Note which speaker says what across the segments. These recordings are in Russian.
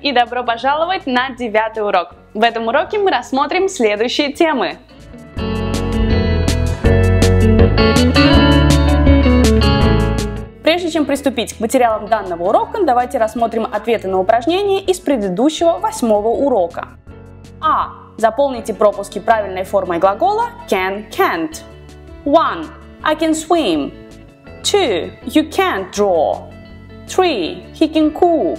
Speaker 1: и добро пожаловать на 9-й урок. В этом уроке мы рассмотрим следующие темы. Прежде чем приступить к материалам данного урока, давайте рассмотрим ответы на упражнения из предыдущего 8-го урока. А. Заполните пропуски правильной формой глагола can, can't. 1. I can swim. 2. You can't draw. 3. He can cook.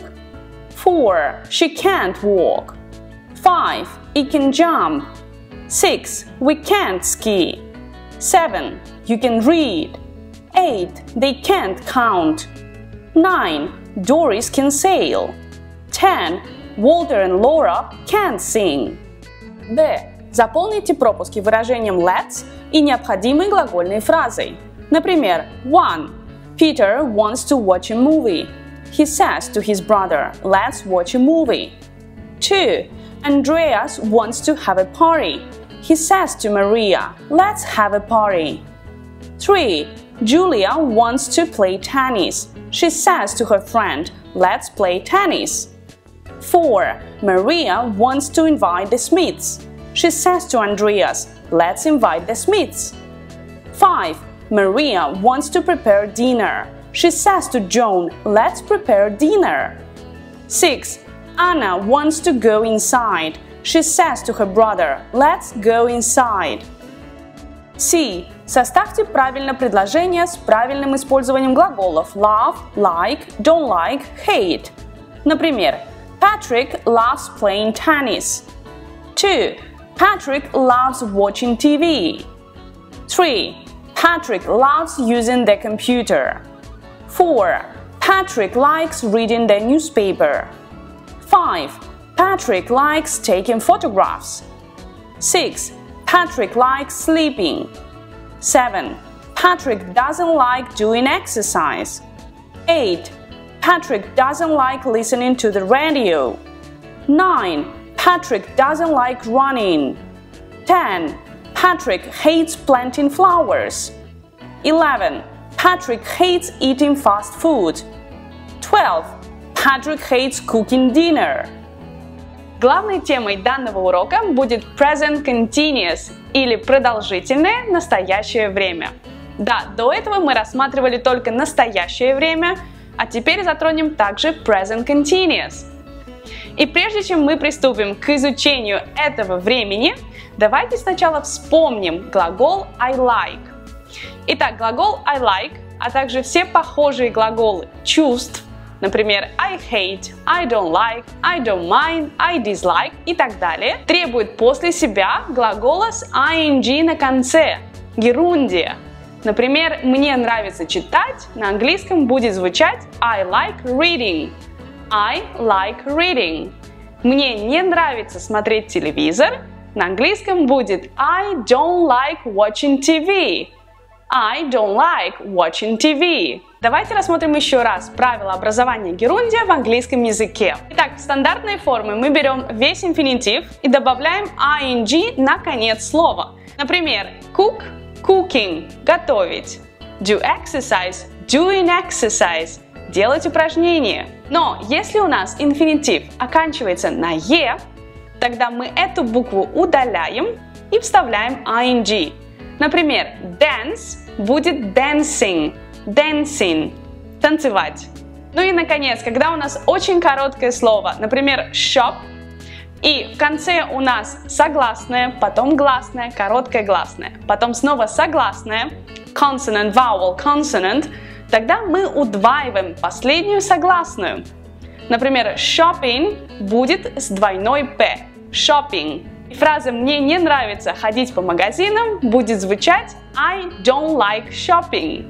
Speaker 1: 4. She can't walk. 5. He can jump. 6. We can't ski. 7. You can read. 8. They can't count. 9. Doris can sail. 10. Walter and Laura can't sing. Б. Заполните пропуски выражением let's и необходимой глагольной фразой. Например, 1. Peter wants to watch a movie. He says to his brother, let's watch a movie. 2. Andreas wants to have a party. He says to Maria, let's have a party. 3. Julia wants to play tennis. She says to her friend, let's play tennis. 4. Maria wants to invite the Smiths. She says to Andreas, let's invite the Smiths. 5. Maria wants to prepare dinner. She says to Joan, let's prepare dinner. 6. Anna wants to go inside. She says to her brother, let's go inside. С. Составьте правильно предложение с правильным использованием глаголов love, like, don't like, hate. Например, Patrick loves playing tennis. 2. Patrick loves watching TV. 3. Patrick loves using the computer. 4. Patrick likes reading the newspaper. 5. Patrick likes taking photographs. 6. Patrick likes sleeping. 7. Patrick doesn't like doing exercise. 8. Patrick doesn't like listening to the radio. 9. Patrick doesn't like running. 10. Patrick hates planting flowers. 11. Patrick hates eating fast food. 12. Patrick hates cooking dinner. Главной темой данного урока будет present continuous или продолжительное настоящее время. Да, до этого мы рассматривали только настоящее время, а теперь затронем также present continuous. И прежде чем мы приступим к изучению этого времени, давайте сначала вспомним глагол I like. Итак, глагол I like, а также все похожие глаголы чувств, например, I hate, I don't like, I don't mind, I dislike и так далее, требуют после себя глагола с ing на конце, герундия. Например, мне нравится читать, на английском будет звучать I like reading. I like reading. Мне не нравится смотреть телевизор, на английском будет I don't like watching TV. I don't like watching TV. Давайте рассмотрим еще раз правила образования герундия в английском языке. Итак, в стандартной форме мы берем весь инфинитив и добавляем ing на конец слова. Например, cook – cooking – готовить. Do exercise – doing exercise – делать упражнения. Но если у нас инфинитив оканчивается на «е», тогда мы эту букву удаляем и вставляем ing. Например, dance будет dancing, dancing, танцевать. Ну и наконец, когда у нас очень короткое слово, например, shop, и в конце у нас согласное, потом гласное, короткое гласное, потом снова согласное, consonant, vowel, consonant, тогда мы удваиваем последнюю согласную. Например, shopping будет с двойной p, shopping. И фраза «мне не нравится ходить по магазинам» будет звучать I don't like shopping.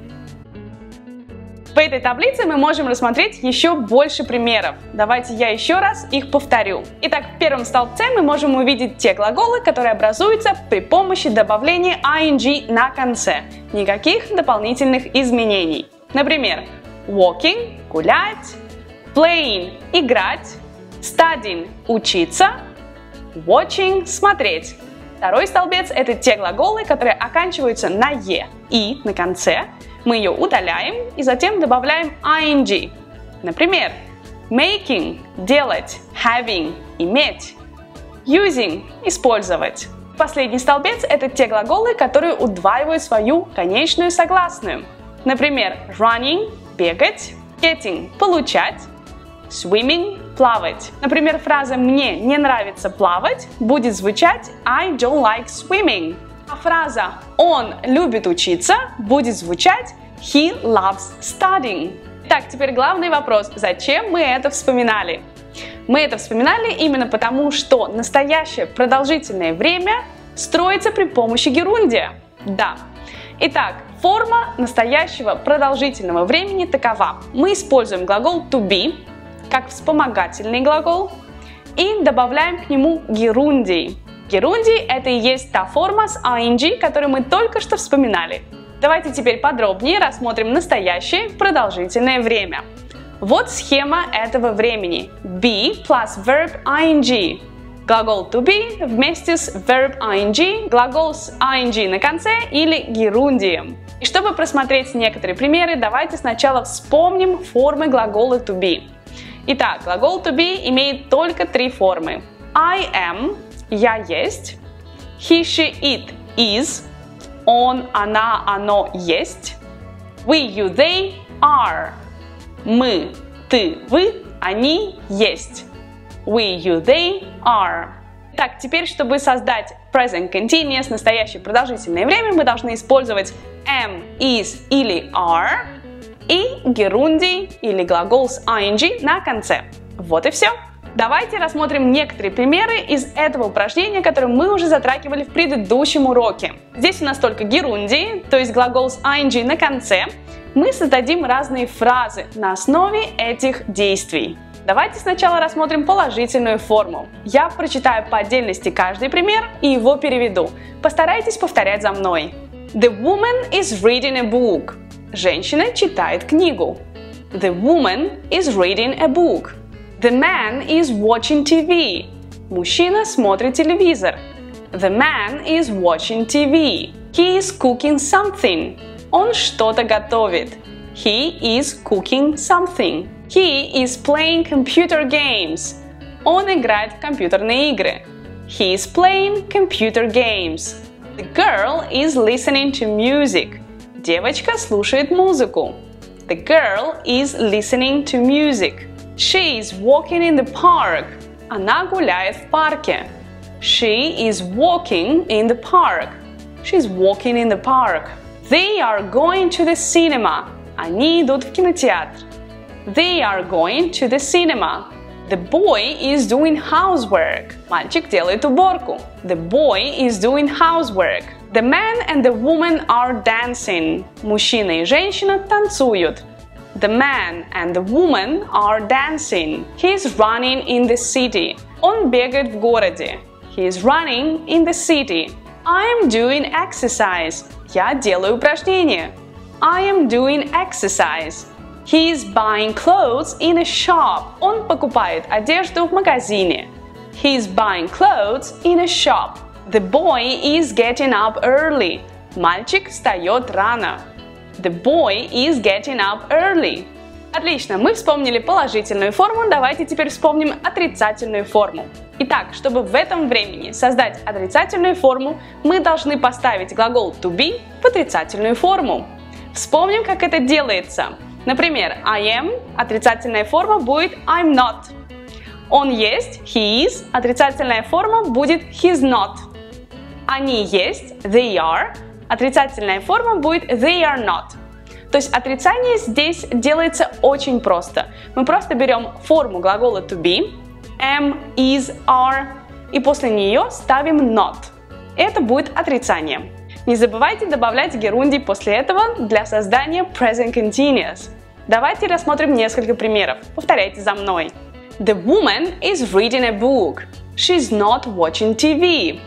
Speaker 1: В этой таблице мы можем рассмотреть еще больше примеров. Давайте я еще раз их повторю. Итак, в первом столбце мы можем увидеть те глаголы, которые образуются при помощи добавления ing на конце. Никаких дополнительных изменений. Например, walking – гулять, playing – играть, studying – учиться, watching – смотреть. Второй столбец – это те глаголы, которые оканчиваются на «е» и на конце. Мы ее удаляем и затем добавляем ing. Например, Making – делать, having – иметь, using – использовать. Последний столбец – это те глаголы, которые удваивают свою конечную согласную. Например, running – бегать, getting – получать, swimming – плавать. Например, фраза «мне не нравится плавать» будет звучать I don't like swimming. А фраза «он любит учиться» будет звучать He loves studying. Так, теперь главный вопрос. Зачем мы это вспоминали? Мы это вспоминали именно потому, что настоящее продолжительное время строится при помощи герундия. Да. Итак, форма настоящего продолжительного времени такова. Мы используем глагол to be как вспомогательный глагол и добавляем к нему герундий. Герундий – это и есть та форма с ing, которую мы только что вспоминали. Давайте теперь подробнее рассмотрим настоящее продолжительное время. Вот схема этого времени. Be plus verb ing. Глагол to be вместе с verb ing, глагол с ing на конце или герундием. И чтобы просмотреть некоторые примеры, давайте сначала вспомним формы глагола to be. Итак, глагол to be имеет только три формы. I am – я есть. He, she, it – is. Он, она, оно есть. We, you, they are. Мы, ты, вы, они есть. We, you, they are. Так, теперь, чтобы создать present continuous, настоящее продолжительное время, мы должны использовать am, is или are и герундий или глагол с ing на конце. Вот и все. Давайте рассмотрим некоторые примеры из этого упражнения, которые мы уже затрагивали в предыдущем уроке. Здесь у нас только герундий, то есть глагол с ing на конце. Мы создадим разные фразы на основе этих действий. Давайте сначала рассмотрим положительную форму. Я прочитаю по отдельности каждый пример и его переведу. Постарайтесь повторять за мной. The woman is reading a book. Женщина читает книгу. The woman is reading a book. The man is watching TV. Мужчина смотрит телевизор. The man is watching TV. He is cooking something. Он что-то готовит. He is cooking something. He is playing computer games. Он играет в компьютерные игры. He is playing computer games. The girl is listening to music. Девочка слушает музыку. The girl is listening to music. She is walking in the park. Она гуляет в парке. She is walking in the park. She's walking in the park. They are going to the cinema. Они идут в кинотеатр. They are going to the cinema. The boy is doing housework. Мальчик делает уборку. The boy is doing housework. The man and the woman are dancing. Мужчина и женщина танцуют. The man and the woman are dancing. He is running in the city. Он бегает в городе. He is running in the city. I am doing exercise. Я делаю упражнения. I am doing exercise. He is buying clothes in a shop. Он покупает одежду в магазине. He is buying clothes in a shop. The boy is getting up early. Мальчик встает рано. The boy is getting up early. Отлично, мы вспомнили положительную форму, давайте теперь вспомним отрицательную форму. Итак, чтобы в этом времени создать отрицательную форму, мы должны поставить глагол to be в отрицательную форму. Вспомним, как это делается. Например, I am, отрицательная форма будет I'm not. Он есть, he is, отрицательная форма будет he's not. Они есть, they are, отрицательная форма будет they are not. То есть отрицание здесь делается очень просто. Мы просто берем форму глагола to be, am, is, are, и после нее ставим not. Это будет отрицание. Не забывайте добавлять герундий после этого для создания present continuous. Давайте рассмотрим несколько примеров. Повторяйте за мной. The woman is reading a book. She's not watching TV.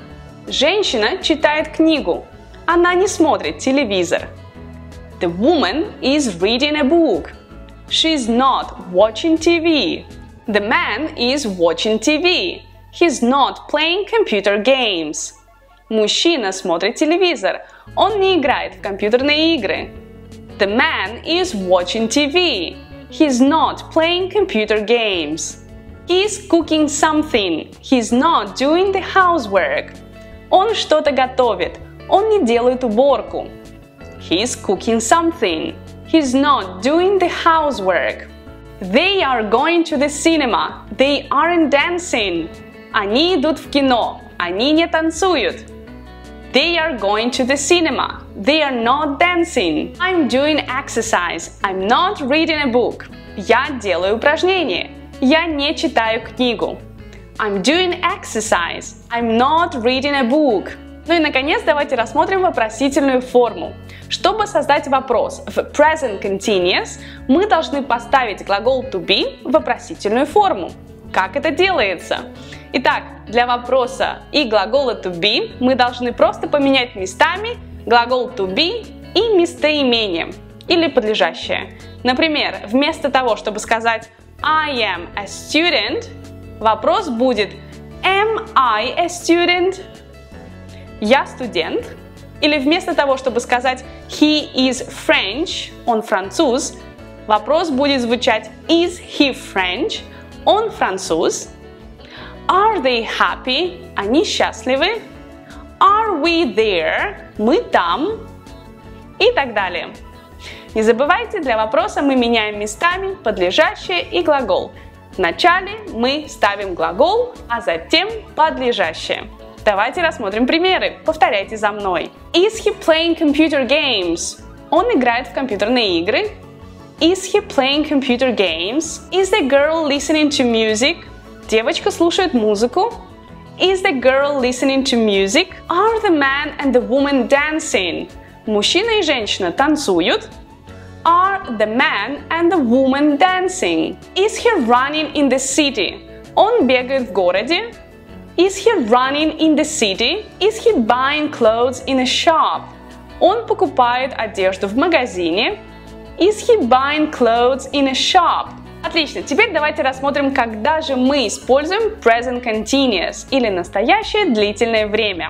Speaker 1: Женщина читает книгу. Она не смотрит телевизор. The woman is reading a book. She's not watching TV. The man is watching TV. He's not playing computer games. Мужчина смотрит телевизор. Он не играет в компьютерные игры. The man is watching TV. He's not playing computer games. He's cooking something. He's not doing the housework. Он что-то готовит. Он не делает уборку. He's cooking something. He's not doing the housework. They are going to the cinema. They aren't dancing. Они идут в кино. Они не танцуют. They are going to the cinema. They are not dancing. I'm doing exercise. I'm not reading a book. Я делаю упражнения. Я не читаю книгу. I'm doing exercise. I'm not reading a book. Ну и, наконец, давайте рассмотрим вопросительную форму. Чтобы создать вопрос в present continuous, мы должны поставить глагол to be в вопросительную форму. Как это делается? Итак, для вопроса и глагола to be мы должны просто поменять местами глагол to be и местоимение или подлежащее. Например, вместо того, чтобы сказать I am a student, вопрос будет Am I a student? Я студент. Или вместо того, чтобы сказать He is French, он француз, вопрос будет звучать Is he French? Он француз. Are they happy? Они счастливы. Are we there? Мы там. И так далее. Не забывайте, для вопроса мы меняем местами подлежащее и глагол. Вначале мы ставим глагол, а затем подлежащее. Давайте рассмотрим примеры. Повторяйте за мной. Is he playing computer games? Он играет в компьютерные игры. Is he playing computer games? Is the girl listening to music? Девочка слушает музыку. Is the girl listening to music? Are the man and the woman dancing? Мужчина и женщина танцуют. Are the man and the woman dancing? Is he running in the city? Он бегает в городе. Is he running in the city? Is he buying clothes in a shop? Он покупает одежду в магазине. Is he buying clothes in a shop? Отлично, теперь давайте рассмотрим, когда же мы используем present continuous или настоящее длительное время.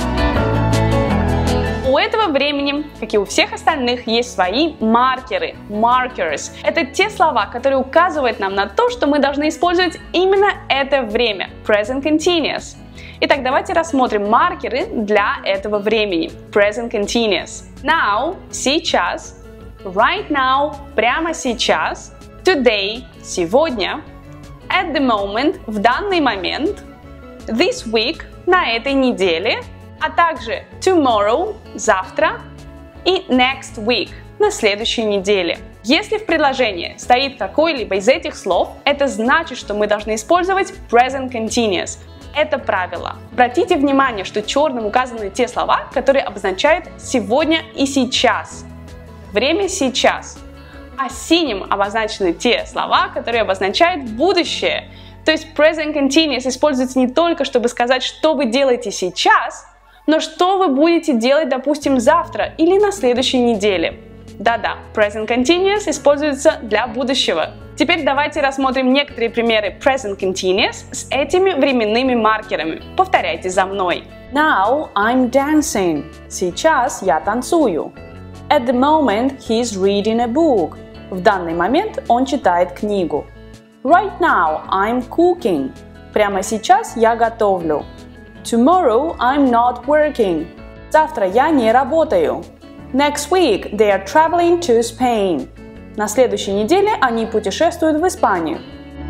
Speaker 1: У этого времени, как и у всех остальных, есть свои маркеры, markers. Это те слова, которые указывают нам на то, что мы должны использовать именно это время, present continuous. Итак, давайте рассмотрим маркеры для этого времени, present continuous. Now, сейчас, right now, прямо сейчас, today, сегодня, at the moment, в данный момент, this week, на этой неделе, а также tomorrow, завтра, и next week, на следующей неделе. Если в предложении стоит какой-либо из этих слов, это значит, что мы должны использовать present continuous. Это правило. Обратите внимание, что черным указаны те слова, которые обозначают сегодня и сейчас. Время сейчас. А синим обозначены те слова, которые обозначают будущее. То есть present continuous используется не только, чтобы сказать, что вы делаете сейчас, но что вы будете делать, допустим, завтра или на следующей неделе. Да-да, present continuous используется для будущего. Теперь давайте рассмотрим некоторые примеры present continuous с этими временными маркерами. Повторяйте за мной.
Speaker 2: Now I'm dancing. Сейчас я танцую. At the moment he's reading a book. В данный момент он читает книгу. Right now I'm cooking. Прямо сейчас я готовлю. Tomorrow I'm not working. Завтра я не работаю. Next week they are traveling to Spain. На следующей неделе они путешествуют в Испанию.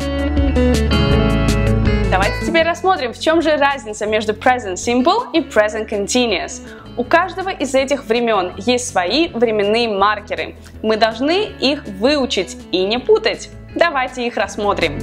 Speaker 1: Давайте теперь рассмотрим, в чем же разница между present simple и present continuous. У каждого из этих времен есть свои временные маркеры. Мы должны их выучить и не путать. Давайте их рассмотрим.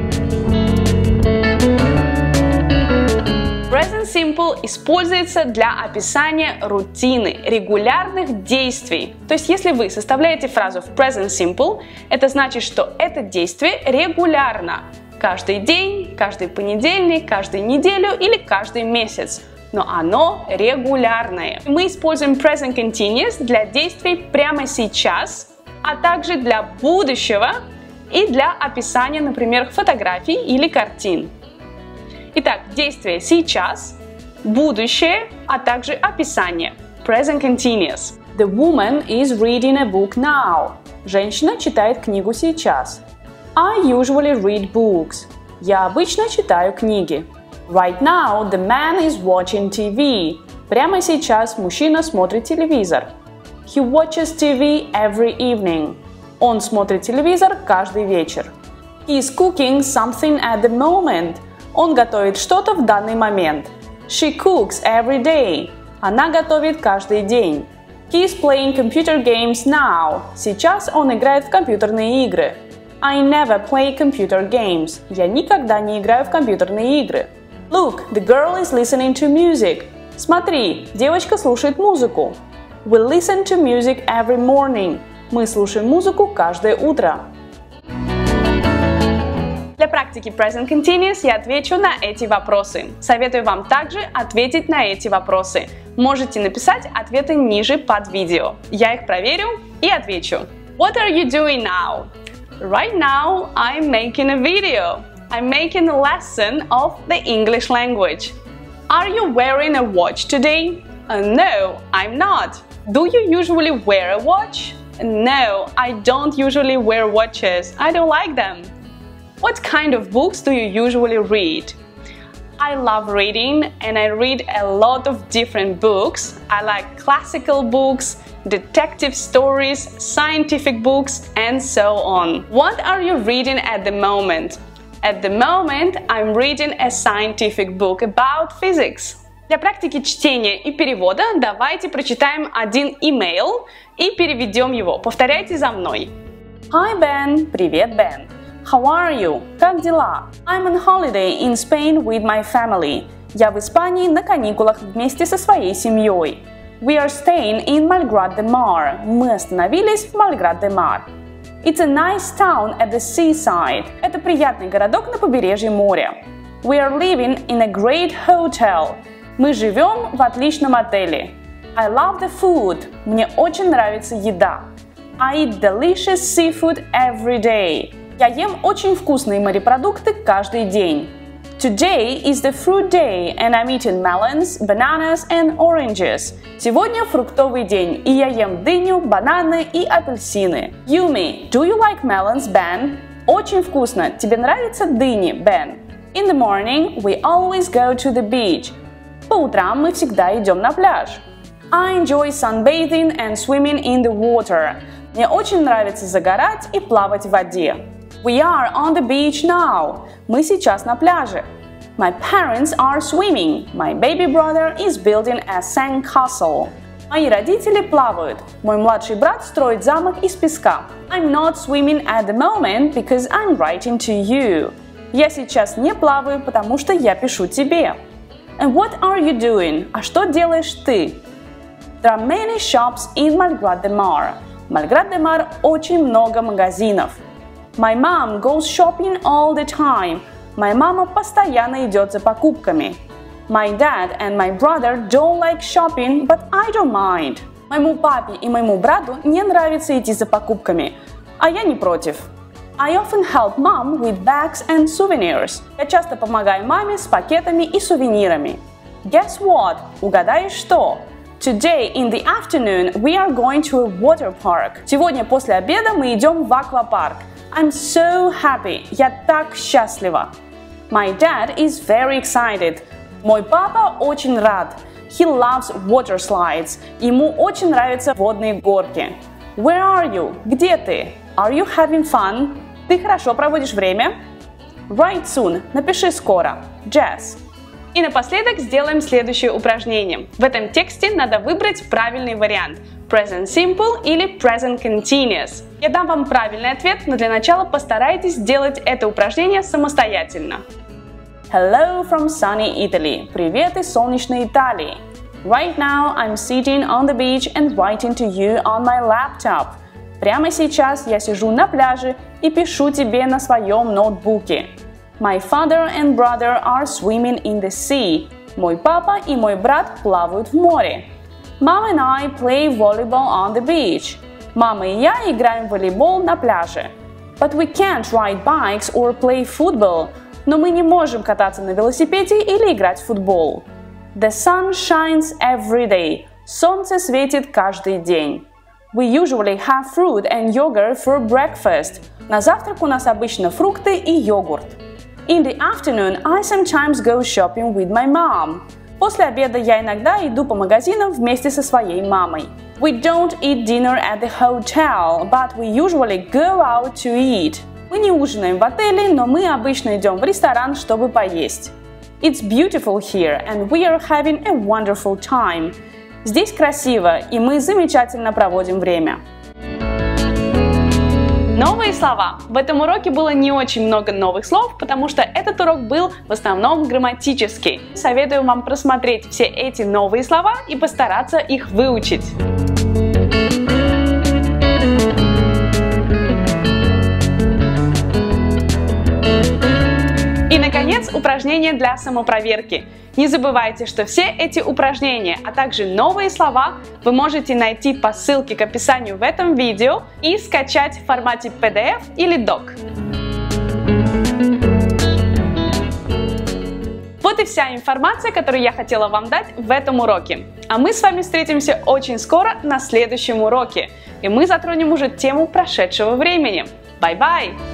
Speaker 1: Present simple используется для описания рутины, регулярных действий. То есть, если вы составляете фразу в present simple, это значит, что это действие регулярно. Каждый день, каждый понедельник, каждую неделю или каждый месяц. Но оно регулярное. Мы используем present continuous для действий прямо сейчас, а также для будущего и для описания, например, фотографий или картин. Итак, действие сейчас, будущее, а также описание. Present continuous.
Speaker 2: The woman is reading a book now. Женщина читает книгу сейчас. I usually read books. Я обычно читаю книги. Right now, the man is watching TV. Прямо сейчас мужчина смотрит телевизор. He watches TV every evening. Он смотрит телевизор каждый вечер. He is cooking something at the moment. Он готовит что-то в данный момент. She cooks every day. Она готовит каждый день. He is playing computer games now. Сейчас он играет в компьютерные игры. I never play computer games. Я никогда не играю в компьютерные игры. Look, the girl is listening to music. Смотри, девочка слушает музыку. We listen to music every morning. Мы слушаем музыку каждое утро.
Speaker 1: Для практики Present Continuous я отвечу на эти вопросы. Советую вам также ответить на эти вопросы. Можете написать ответы ниже под видео. Я их проверю и отвечу. What are you doing now? Right now I'm making a video. I'm making a lesson of the English language. Are you wearing a watch today? No, I'm not. Do you usually wear a watch? No, I don't usually wear watches. I don't like them. What kind of books do you usually read? I love reading and I read a lot of different books. I like classical books, detective stories, scientific books, and so on. What are you reading at the moment? At the moment, I'm reading a scientific book about physics. Для практики чтения и перевода давайте прочитаем один имейл и переведем его. Повторяйте за мной.
Speaker 2: Hi, Ben. Привет, Бен. How are you? Как дела? I'm on holiday in Spain with my family. Я в Испании на каникулах вместе со своей семьей. We are staying in Malgrat de Mar. Мы остановились в Malgrat de Mar. It's a nice town at the seaside. Это приятный городок на побережье моря. We are living in a great hotel. Мы живем в отличном отеле. I love the food. Мне очень нравится еда. I eat delicious seafood every day. Я ем очень вкусные морепродукты каждый день. Today is the fruit day and I'm eating melons, bananas and oranges. Сегодня фруктовый день, и я ем дыню, бананы и апельсины. Yummy, do you like melons, Ben? Очень вкусно. Тебе нравятся дыни, Ben? In the morning, we always go to the beach. По утрам мы всегда идем на пляж. I enjoy sunbathing and swimming in the water. Мне очень нравится загорать и плавать в воде. We are on the beach now. Мы сейчас на пляже. My parents are swimming. My baby brother is building a sandcastle. Мои родители плавают. Мой младший брат строит замок из песка. I'm not swimming at the moment because I'm writing to you. Я сейчас не плаваю, потому что я пишу тебе. And what are you doing? А что делаешь ты? There are many shops in Malgrat de Mar. В Malgrat de Mar очень много магазинов. My mom goes shopping all the time. Моя мама постоянно идет за покупками. My dad and my brother don't like shopping, but I don't mind. Моему папе и моему брату не нравится идти за покупками, а я не против. I often help mom with bags and souvenirs. Я часто помогаю маме с пакетами и сувенирами. Guess what? Угадаешь что? Today in the afternoon we are going to a water park. Сегодня после обеда мы идем в аквапарк. I'm so happy. Я так счастлива. My dad is very excited. Мой папа очень рад. He loves water slides. Ему очень нравятся водные горки. Where are you? Где ты? Are you having fun? Ты хорошо проводишь время? Write soon. Напиши скоро. Jess.
Speaker 1: И напоследок сделаем следующее упражнение. В этом тексте надо выбрать правильный вариант – Present Simple или Present Continuous. Я дам вам правильный ответ, но для начала постарайтесь сделать это упражнение самостоятельно.
Speaker 2: Hello from sunny Italy. Привет из солнечной Италии. Right now I'm sitting on the beach and writing to you on my laptop. Прямо сейчас я сижу на пляже и пишу тебе на своем ноутбуке. My father and brother are swimming in the sea. Мой папа и мой брат плавают в море. Mom and I play volleyball on the beach. Мама и я играем в волейбол на пляже. But we can't ride bikes or play football. Но мы не можем кататься на велосипеде или играть в футбол. The sun shines every day.
Speaker 1: Солнце светит каждый день. We usually have fruit and yogurt for breakfast. На завтрак у нас обычно фрукты и йогурт. In the afternoon, I sometimes go shopping with my mom. После обеда я иногда иду по магазинам вместе со своей мамой. We don't eat dinner at the hotel, but we usually go out to eat. Мы не ужинаем в отеле, но мы обычно идем в ресторан, чтобы поесть. It's beautiful here, and we are having a wonderful time. Здесь красиво, и мы замечательно проводим время. Новые слова. В этом уроке было не очень много новых слов, потому что этот урок был в основном грамматический. Советую вам просмотреть все эти новые слова и постараться их выучить. И, наконец, упражнение для самопроверки. Не забывайте, что все эти упражнения, а также новые слова вы можете найти по ссылке к описанию в этом видео и скачать в формате PDF или DOC. Вот и вся информация, которую я хотела вам дать в этом уроке. А мы с вами встретимся очень скоро на следующем уроке. И мы затронем уже тему прошедшего времени. Bye-bye!